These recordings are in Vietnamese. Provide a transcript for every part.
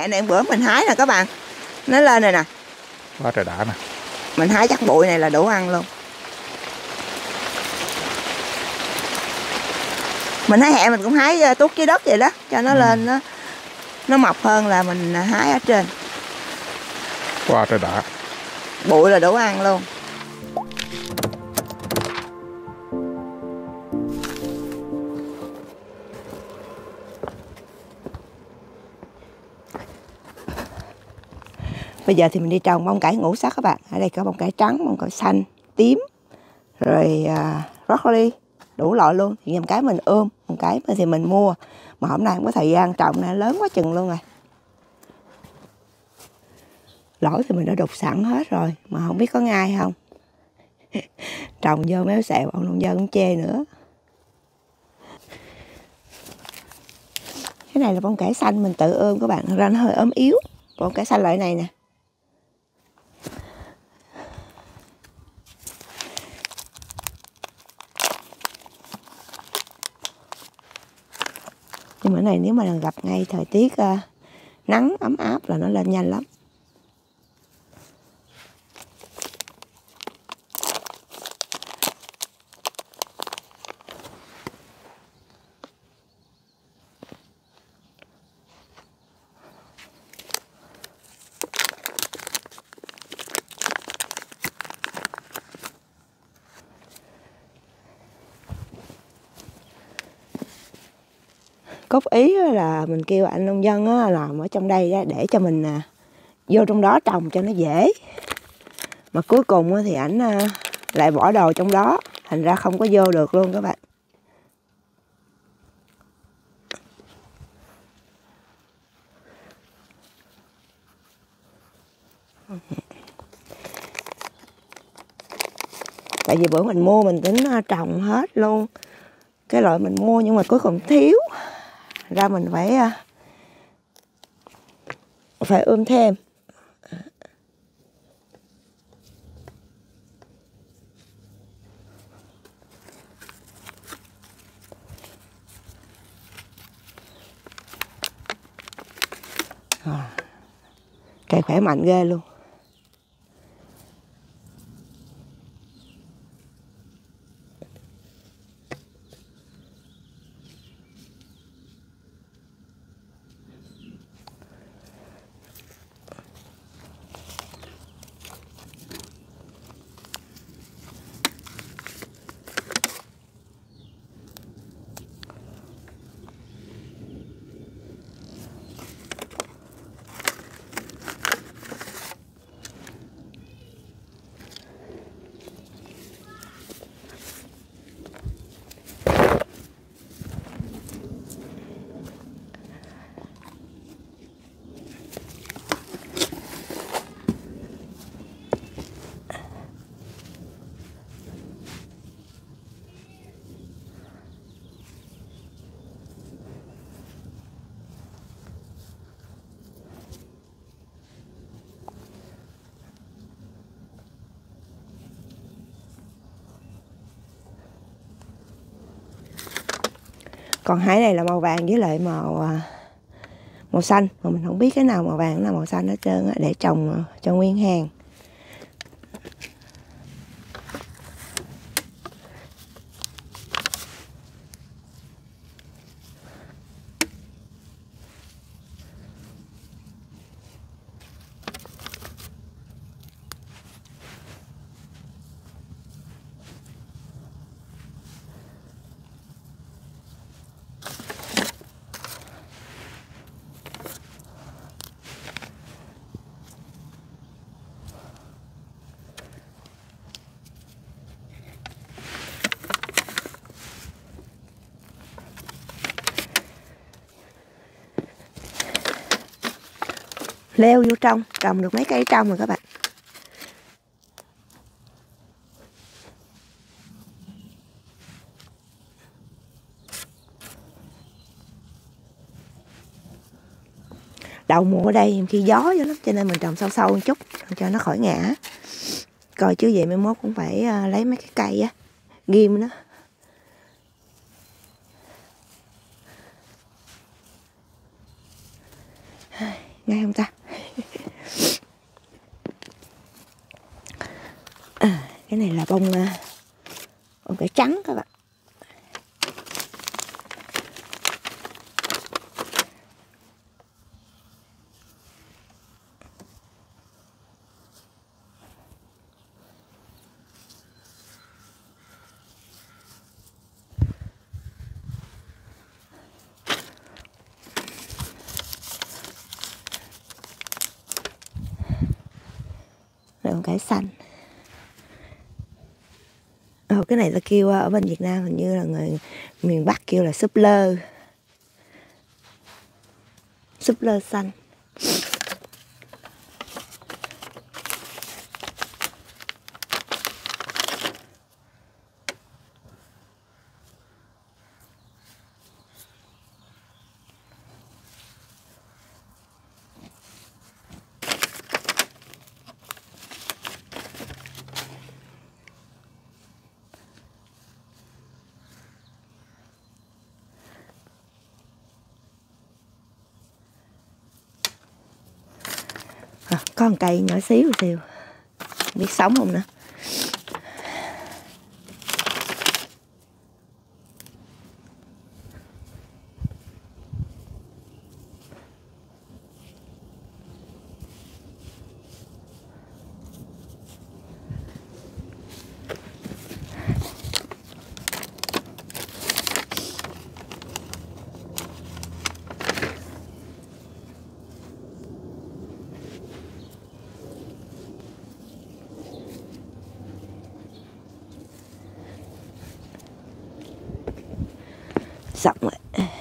mẹ này bữa mình hái nè các bạn. Nó lên rồi nè. Quá trời đã nè. Mình hái chắc bụi này là đủ ăn luôn. Mình hái hẹ mình cũng hái tuốt dưới đất vậy đó, cho nó lên nó mọc hơn là mình hái ở trên. Quá trời đã. Bụi là đủ ăn luôn. Bây giờ thì mình đi trồng bông cải ngũ sắc các bạn. Ở đây có bông cải trắng, bông cải xanh, tím, rồi broccoli, đủ loại luôn. Thì dòng cái mình ươm, một cái thì mình mua. Mà hôm nay không có thời gian trồng nên lớn quá chừng luôn rồi. Lỗi thì mình đã đục sẵn hết rồi, mà không biết có ngai không. Trồng vô méo xẹo, ông nông dân cũng chê nữa. Cái này là bông cải xanh mình tự ươm các bạn, ra nó hơi ốm yếu. Bông cải xanh loại này nè. Nhưng mà cái này nếu mà gặp ngay thời tiết nắng ấm áp là nó lên nhanh lắm. Cốt ý là mình kêu anh nông dân làm ở trong đây để cho mình vô trong đó trồng cho nó dễ. Mà cuối cùng thì ảnh lại bỏ đồ trong đó, thành ra không có vô được luôn các bạn. Tại vì bữa mình mua mình tính trồng hết luôn cái loại mình mua, nhưng mà cuối cùng thiếu, ra mình phải ươm thêm. Cây khỏe mạnh ghê luôn. Còn hái này là màu vàng với lại màu xanh, mà mình không biết cái nào màu vàng cái nào màu xanh hết trơn á, để trồng cho nguyên hàng. Leo vô trong, trồng được mấy cây trong rồi các bạn. Đầu mùa ở đây khi gió dữ lắm, cho nên mình trồng sâu sâu một chút cho nó khỏi ngã. Coi chứ vậy mai mốt cũng phải lấy mấy cái cây á, ghim nó. ngay không ta? Cái này là bông cải trắng các bạn. Bông cải xanh. Cái này ta kêu ở bên Việt Nam hình như là người miền Bắc kêu là súp lơ. Súp lơ xanh. Có một cây nhỏ xíu không biết sống không nữa. Xong rồi.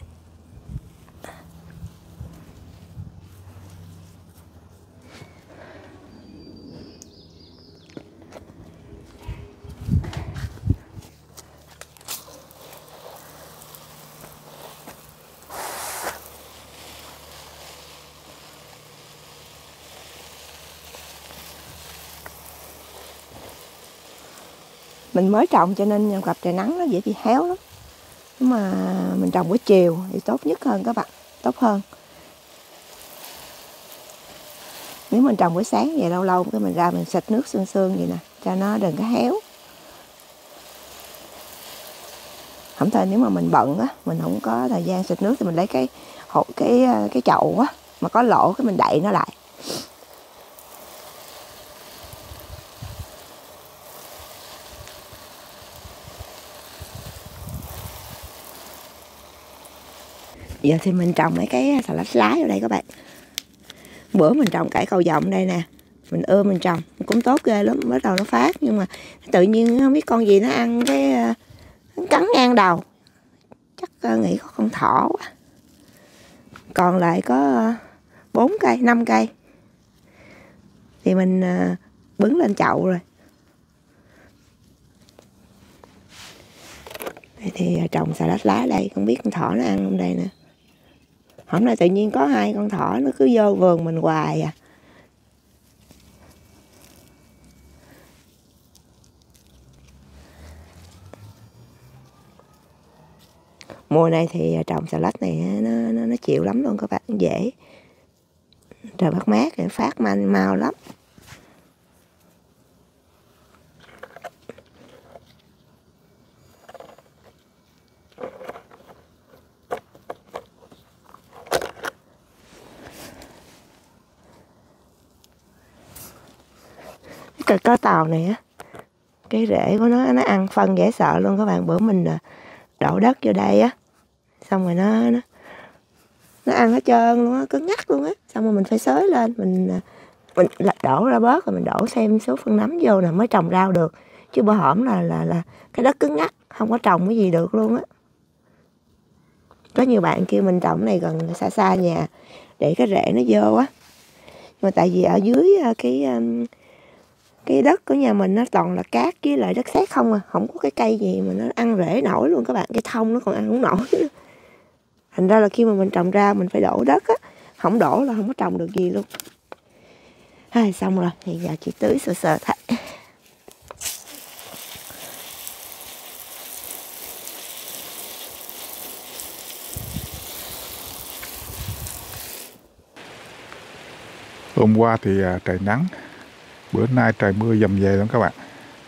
Mình mới trồng cho nên gặp trời nắng nó dễ bị héo lắm. Nhưng mà mình trồng buổi chiều thì tốt nhất hơn các bạn, tốt hơn. Nếu mình trồng buổi sáng vậy lâu lâu cái mình ra mình xịt nước sương sương vậy nè, cho nó đừng có héo. Không thôi nếu mà mình bận á, mình không có thời gian xịt nước thì mình lấy cái chậu á mà có lỗ cái mình đậy nó lại. Giờ thì mình trồng mấy cái xà lách lái ở đây các bạn. Bữa mình trồng cải cầu vồng đây nè, mình mình trồng cũng tốt ghê lắm, bắt đầu nó phát nhưng mà tự nhiên không biết con gì nó ăn cái nó cắn ngang đầu. Chắc nghĩ có con thỏ quá. Còn lại có 4 cây, 5 cây. Thì mình bứng lên chậu rồi. Đây thì trồng xà lách lá ở đây, không biết con thỏ nó ăn không đây nè. Hôm nay tự nhiên có 2 con thỏ nó cứ vô vườn mình hoài à. Mùa này thì trồng xà lách này nó chịu lắm luôn các bạn, dễ. Trời bắt mát thì phát mau lắm. Cái có tàu này á, cái rễ của nó ăn phân dễ sợ luôn các bạn. Bữa mình đổ đất vô đây á, xong rồi nó ăn hết trơn luôn á, cứng ngắc luôn á. Xong rồi mình phải xới lên, mình đổ ra bớt rồi mình đổ xem số phân nấm vô nè mới trồng rau được. Chứ bữa hổm là cái đất cứng ngắc, không có trồng cái gì được luôn á. Có nhiều bạn kêu mình trồng này gần xa nhà để cái rễ nó vô á. Nhưng mà tại vì ở dưới cái đất của nhà mình nó toàn là cát với lại đất sét không à, không có cái cây gì mà nó ăn rễ nổi luôn các bạn. Cái thông nó còn ăn không nổi. Thành ra là khi mà mình trồng rau mình phải đổ đất á, không đổ là không có trồng được gì luôn. Xong rồi thì giờ chị tưới sờ thôi. Hôm qua thì trời nắng, bữa nay trời mưa dầm về lắm các bạn.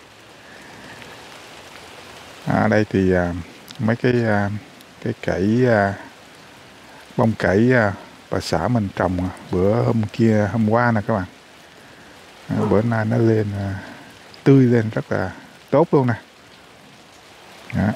Đây thì mấy cái cải bông cải bà xã mình trồng bữa hôm qua nè các bạn. Bữa nay nó lên tươi lên rất là tốt luôn nè. Đó.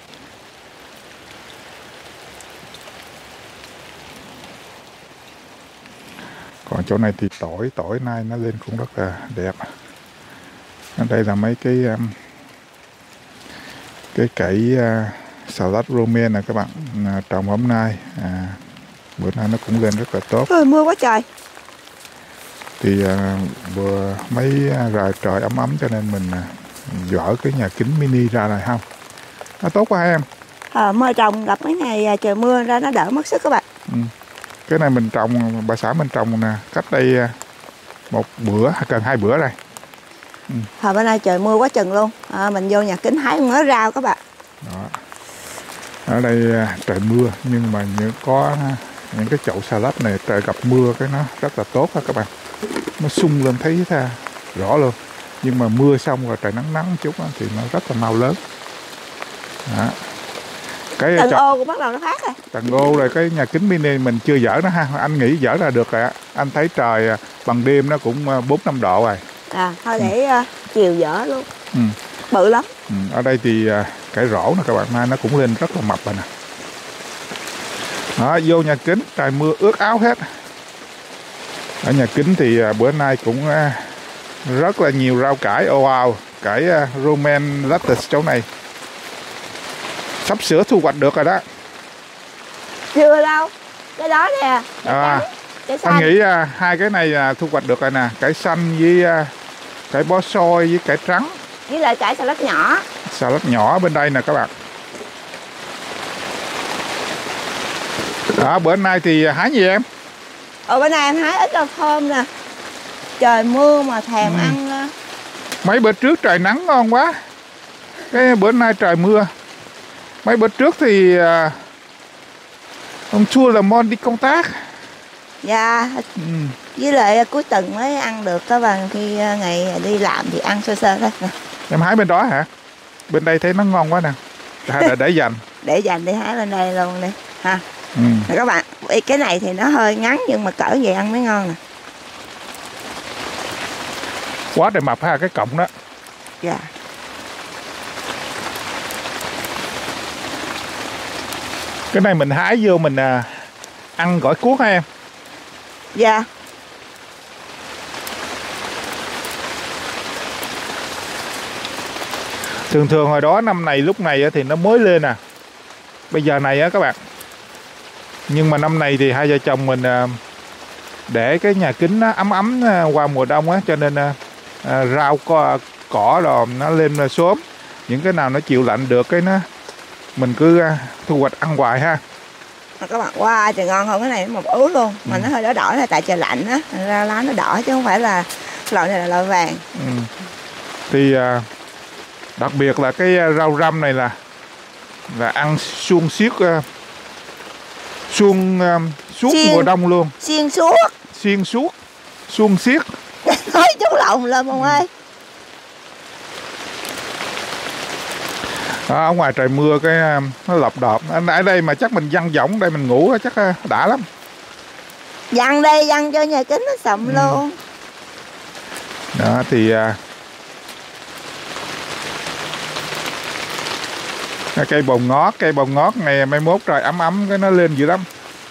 Còn chỗ này thì tỏi nay nó lên cũng rất là đẹp. Ở đây là mấy cái cải salad romaine nè các bạn, trồng hôm nay. Bữa nay nó cũng lên rất là tốt. Mưa quá trời. Thì vừa mấy rày trời ấm ấm cho nên mình dỡ cái nhà kính mini ra này không. Nó tốt quá em. Mới trồng gặp mấy ngày trời mưa ra nó đỡ mất sức các bạn. Cái này mình trồng, bà xã mình trồng nè, cách đây một bữa, gần 2 bữa rồi. Bữa nay trời mưa quá chừng luôn. Mình vô nhà kính hái mớ rau các bạn. Đó. Ở đây trời mưa nhưng mà có những cái chậu salad này trời gặp mưa cái nó rất là tốt đó các bạn. Nó sung lên thấy rõ luôn. Nhưng mà mưa xong rồi trời nắng một chút đó, thì nó rất là mau lớn. Đó. Cái tầng ô cũng bắt đầu nó phát rồi. Tầng ô rồi cái nhà kính mini mình chưa dỡ nó ha. Anh nghĩ dỡ là được rồi. Anh thấy trời bằng đêm nó cũng 4-5 độ rồi. Thôi để chiều dỡ luôn. Bự lắm. Ở đây thì cải rổ nè các bạn, nay nó cũng lên rất là mập rồi nè. Đó, vô nhà kính trời mưa ướt áo hết. Ở nhà kính thì bữa nay cũng rất là nhiều rau cải. Wow, cải romaine lettuce chỗ này sắp sửa thu hoạch được rồi đó. Chưa đâu, cái đó nè. Cái xanh. Anh nghĩ hai cái này thu hoạch được rồi nè. Cải xanh với cải bó xôi với cải trắng. Với lại cải salad nhỏ. Salad nhỏ bên đây nè các bạn. Bữa nay thì hái gì em? Bữa nay em hái ít rau thơm nè. Trời mưa mà thèm ăn. Mấy bữa trước trời nắng ngon quá. Cái bữa nay trời mưa. Mấy bữa trước thì ông Chua là Mon đi công tác. Dạ. Với lại cuối tuần mới ăn được các bạn, khi ngày đi làm thì ăn sơ sơ thôi nè. Em hái bên đó hả? Bên đây thấy nó ngon quá nè. Để dành. Để dành đi hái bên đây luôn đi ha. Rồi các bạn, cái này thì nó hơi ngắn nhưng mà cỡ vậy ăn mới ngon nè. Quá trời mập ha, cái cọng đó. Dạ. Cái này mình hái vô mình ăn gỏi cuốn hả em? Dạ. Thường hồi đó năm này lúc này thì nó mới lên nè. Bây giờ này á các bạn. Nhưng mà năm này thì hai vợ chồng mình để cái nhà kính nó ấm qua mùa đông á, cho nên rau cỏ rồi nó lên sớm. Những cái nào nó chịu lạnh được cái mình cứ thu hoạch ăn hoài ha. Các bạn, wow, trời ngon hơn. Cái này nó màu ướt luôn. Mà nó hơi đỏ đỏ là tại trời lạnh á, ra lá nó đỏ chứ không phải là loại này là loại vàng. Thì đặc biệt là cái rau răm này là ăn suốt mùa đông luôn. Xuyên suốt suông xiết. Nói chú lộn lên ông ơi. Ở ngoài trời mưa cái nó lọc đọp. Ở đây mà chắc mình văng võng đây mình ngủ chắc đã lắm. Văng đây, văng cho nhà kính nó sậm luôn. Đó thì cây bồng ngót này mai mốt trời ấm cái nó lên dữ lắm.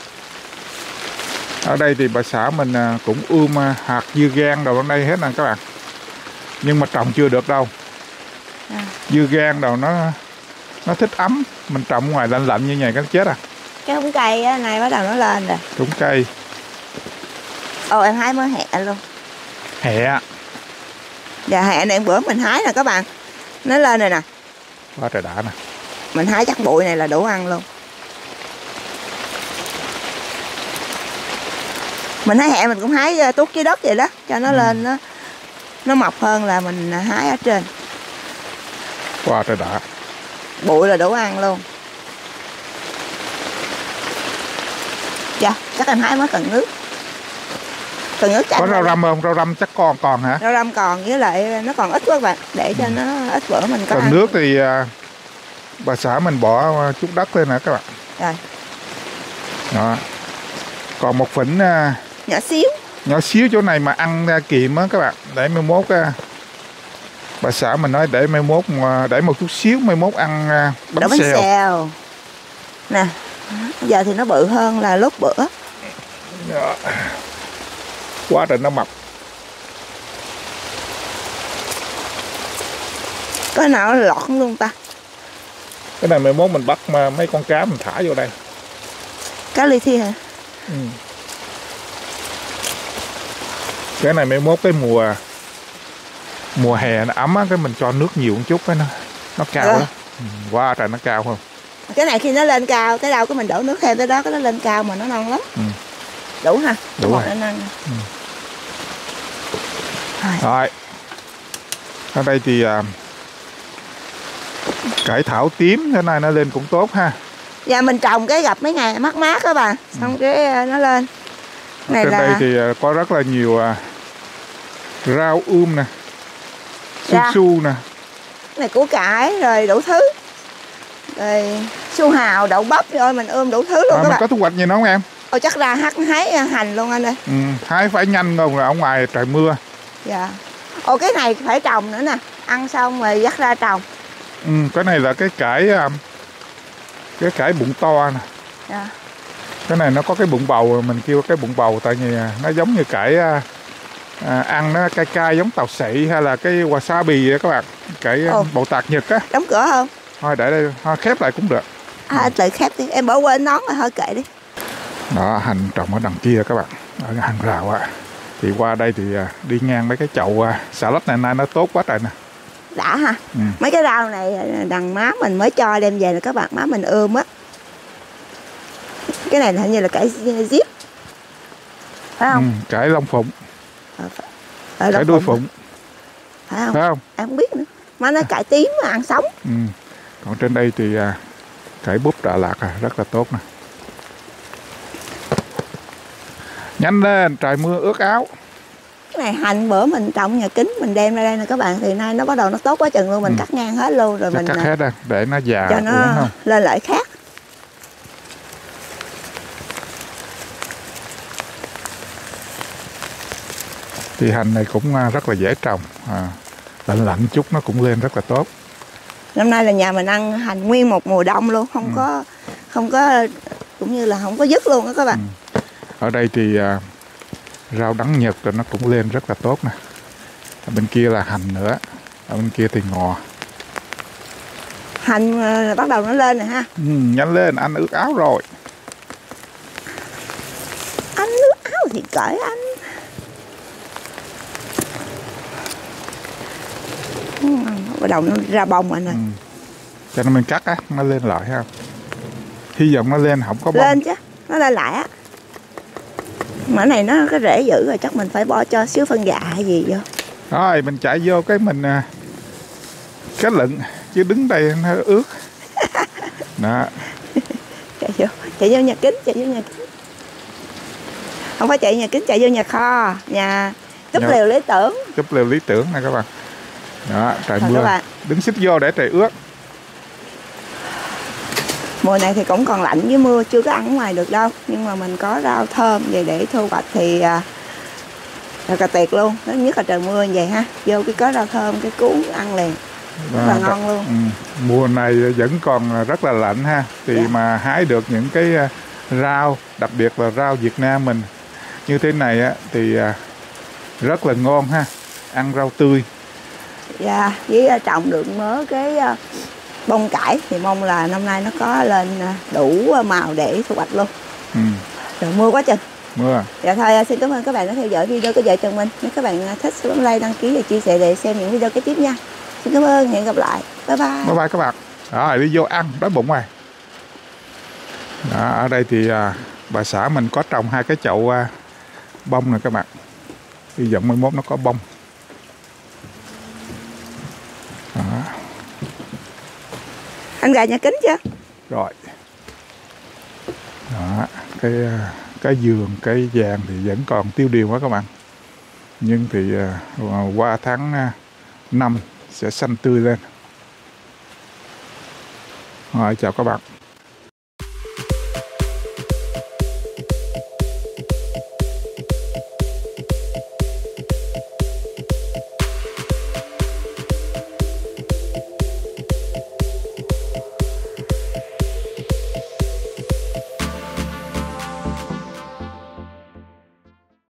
Ở đây thì bà xã mình cũng hạt dưa gan đồ ở đây hết nè các bạn. Nhưng mà trồng chưa được đâu. Dưa gan đồ nó thích ấm. Mình trồng ngoài lạnh như này cái chết à. Cái ống cây này bắt đầu nó lên rồi. Trúng cây. Em hái mới hẹ luôn. Hẹ. Dạ hẹ này bữa mình hái nè các bạn. Nó lên rồi nè. Quá trời đã nè. Mình hái chắc bụi này là đủ ăn luôn. Mình hái hẹ mình cũng hái tuốt dưới đất vậy đó, cho nó lên nó mọc hơn là mình hái ở trên. Quá trời đã. Bụi là đủ ăn luôn. Dạ, chắc em hái mới cần nước. Cần nước chanh. Có rau răm không? Rau răm chắc còn hả? Rau răm còn, với lại nó còn ít quá các bạn, để cho nó ít bữa mình có Còn ăn. nước thì bà xã mình bỏ chút đất lên nè các bạn. Rồi. Đó. Còn một phỉnh nhỏ xíu chỗ này mà ăn kiệm á các bạn, để mai mốt bà xã mình nói để mai mốt để một chút xíu mai mốt ăn bánh xèo. Nè, giờ thì nó bự hơn là lúc bữa. Đó. Quá trời nó mập. Có nào nó lọt luôn ta? Cái này mai mốt mình bắt mấy con cá mình thả vô đây. Cá li thi hả? Ừ. Cái này mai mốt cái mùa hè nó ấm á, cái mình cho nước nhiều một chút cái nó cao đó. Quá trời nó cao không? Cái này khi nó lên cao tới đâu cái mình đổ nước thêm tới đó, cái nó lên cao mà nó non lắm. Đủ ha? Đủ rồi. Rồi. Ở đây thì cải thảo tím thế này nó lên cũng tốt ha. Dạ mình trồng cái gặp mấy ngày mát mát đó bà, xong cái nó lên. Này trên là... đây thì có rất là nhiều rau nè, su nè. Cái này củ cải rồi đủ thứ. Rồi su hào, đậu bắp rồi mình đủ thứ luôn các mình bạn. có thu hoạch gì nữa không em? Chắc ra hái hành luôn anh ơi. Hái phải nhanh không là ở ngoài trời mưa. Dạ. Cái này phải trồng nữa nè, ăn xong rồi dắt ra trồng. Cái này là cái cải bụng to nè. Dạ. Cái này nó có cái bụng bầu, mình kêu cái bụng bầu tại vì nó giống như cải ăn nó cay cay giống tàu xị hay là cái wasabi vậy các bạn. Cải bầu tạt Nhật á. Đóng cửa không? Thôi để đây, thôi khép lại cũng được. Tự khép đi, em bỏ quên nón rồi thôi kệ đi. Đó, hành trồng ở đằng kia các bạn, ở hàng rào á. Thì qua đây thì đi ngang mấy cái chậu xà lách này nay nó tốt quá trời nè. Đã ha. Mấy cái rau này đằng má mình mới cho đem về nè các bạn, má mình ươm á. Cái này hình như là cải diếp, phải không? Cải Long Phụng, cải đuôi phụng, phải không? Phải không? Em không biết nữa. Má nói cải tím mà ăn sống. Còn trên đây thì cải búp Đà Lạt rất là tốt nè. Nhanh lên, trời mưa ướt áo. Cái này hành bữa mình trồng nhà kính mình đem ra đây nè các bạn, thì nay nó bắt đầu nó tốt quá chừng luôn, mình cắt ngang hết luôn rồi. Mình cắt hết đây để nó già cho nó không? lên lại khác. Thì hành này cũng rất là dễ trồng, lạnh lạnh chút nó cũng lên rất là tốt. Năm nay là nhà mình ăn hành nguyên một mùa đông luôn, không có cũng như là không có dứt luôn đó các bạn. Ở đây thì rau đắng Nhật rồi nó cũng lên rất là tốt nè. Ở bên kia là hành nữa, ở bên kia thì ngò. Hành bắt đầu nó lên rồi ha. Nhanh lên, anh ướt áo rồi. Anh ướt áo thì cởi anh. Bắt đầu nó ra bông rồi nè. Cho nên mình cắt á, nó lên lại ha. Hy vọng nó lên không có bông. Lên chứ, nó lên lại á. Mà này nó cái rễ dữ rồi, chắc mình phải bỏ cho xíu phân gà hay gì vô. Rồi mình chạy vô cái mình cái lựng, chứ đứng đây nó ướt. Đó. Chạy vô nhà kính, không phải chạy nhà kính, chạy vô nhà kho, nhà Trúc Liều Lý Tưởng. Trúc Liều Lý Tưởng nè các bạn. Đó, trời thôi mưa. Đứng xích vô để trời ướt. Mùa này thì cũng còn lạnh với mưa, chưa có ăn ở ngoài được đâu. Nhưng mà mình có rau thơm về để thu hoạch thì là tuyệt luôn. Thứ nhất là trời mưa như vậy ha, vô cái có rau thơm, cái cuốn ăn liền rất là ngon luôn. Mùa này vẫn còn rất là lạnh ha. Thì mà hái được những cái rau, đặc biệt là rau Việt Nam mình như thế này á, thì rất là ngon ha. Ăn rau tươi. Dạ, với trồng được mớ cái bông cải thì mong là năm nay nó có lên đủ màu để thu hoạch luôn. Rồi mưa quá chừng. Mưa. Dạ thôi, xin cảm ơn các bạn đã theo dõi video của vợ chồng mình. Nếu các bạn thích bấm like, đăng ký và chia sẻ để xem những video kế tiếp nha. Xin cảm ơn, hẹn gặp lại. Bye bye. Bye bye các bạn. Rồi đi vô ăn, đói bụng rồi. Đó, ở đây thì bà xã mình có trồng 2 cái chậu bông nè các bạn. Hy vọng mai mốt nó có bông. Đó. Anh gà nhà kính chưa? Rồi. Đó, cái Cái vườn cây vàng thì vẫn còn tiêu điều quá các bạn. Nhưng thì qua tháng 5 sẽ xanh tươi lên. Rồi, chào các bạn.